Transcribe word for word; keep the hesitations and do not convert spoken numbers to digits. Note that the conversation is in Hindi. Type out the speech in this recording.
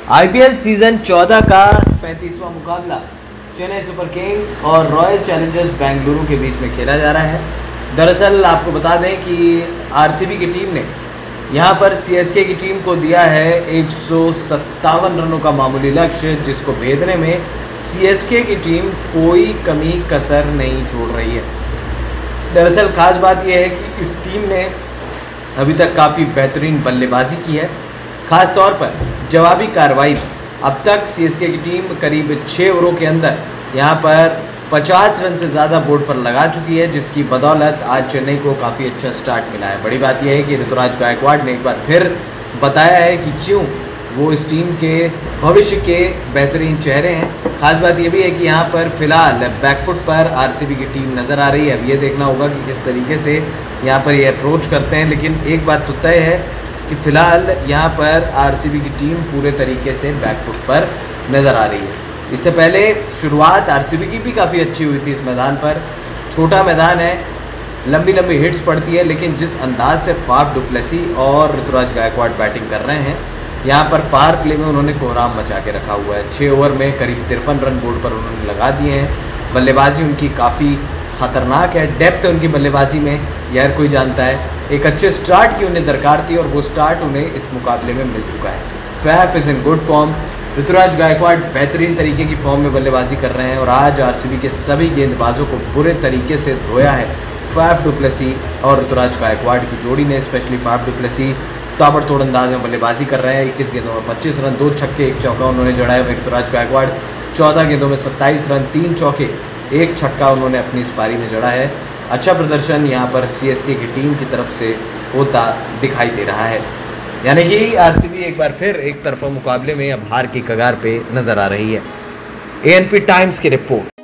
आईपीएल सीजन चौदह का पैंतीसवां मुकाबला चेन्नई सुपर किंग्स और रॉयल चैलेंजर्स बेंगलुरु के बीच में खेला जा रहा है। दरअसल आपको बता दें कि आरसीबी की टीम ने यहां पर सीएसके की टीम को दिया है एक सौ सत्तावन रनों का मामूली लक्ष्य, जिसको भेदने में सीएसके की टीम कोई कमी कसर नहीं छोड़ रही है। दरअसल खास बात यह है कि इस टीम ने अभी तक काफ़ी बेहतरीन बल्लेबाजी की है, ख़ास तौर पर जवाबी कार्रवाई में। अब तक सीएसके की टीम करीब छः ओवरों के अंदर यहां पर पचास रन से ज़्यादा बोर्ड पर लगा चुकी है, जिसकी बदौलत आज चेन्नई को काफ़ी अच्छा स्टार्ट मिला है। बड़ी बात यह है कि ऋतुराज गायकवाड़ ने एक बार फिर बताया है कि क्यों वो इस टीम के भविष्य के बेहतरीन चेहरे हैं। खास बात यह भी है कि यहाँ पर फिलहाल बैकफुट पर आरसीबी की टीम नज़र आ रही है। अब ये देखना होगा कि किस तरीके से यहाँ पर ये अप्रोच करते हैं, लेकिन एक बात तो तय है कि फ़िलहाल यहाँ पर आरसीबी की टीम पूरे तरीके से बैकफुट पर नज़र आ रही है। इससे पहले शुरुआत आरसीबी की भी काफ़ी अच्छी हुई थी। इस मैदान पर छोटा मैदान है, लंबी लंबी हिट्स पड़ती है, लेकिन जिस अंदाज से फाफ डु प्लेसी और ऋतुराज गायकवाड़ बैटिंग कर रहे हैं, यहाँ पर पावर प्ले में उन्होंने कोहराम मचा के रखा हुआ है। छः ओवर में करीब तिरपन रन बोर्ड पर उन्होंने लगा दिए हैं। बल्लेबाजी उनकी काफ़ी ख़तरनाक है, डेप्थ है उनकी बल्लेबाजी में, यह हर कोई जानता है। एक अच्छे स्टार्ट की उन्हें दरकार थी और वो स्टार्ट उन्हें इस मुकाबले में मिल चुका है। Faf is in good form. Ruturaj Gaikwad बेहतरीन तरीके की फॉर्म में बल्लेबाजी कर रहे हैं और आज आरसीबी के सभी गेंदबाजों को बुरे तरीके से धोया है फैफ डु प्लेसी और ऋतुराज गायकवाड़ की जोड़ी ने। स्पेशली फैफ डु प्लेसी ताबड़तोड़ अंदाज में बल्लेबाजी कर रहे हैं। इक्कीस गेंदों में पच्चीस रन, दो छक्के एक चौका उन्होंने जड़ाया। वहीं ऋतुराज गायकवाड़ चौदह गेंदों में सत्ताईस रन, तीन चौके एक छक्का उन्होंने अपनी इस पारी में जड़ा है। अच्छा प्रदर्शन यहाँ पर सीएसके की टीम की तरफ से होता दिखाई दे रहा है, यानी कि आरसीबी एक बार फिर एक तरफा मुकाबले में अब हार की कगार पे नजर आ रही है। एएनपी टाइम्स की रिपोर्ट।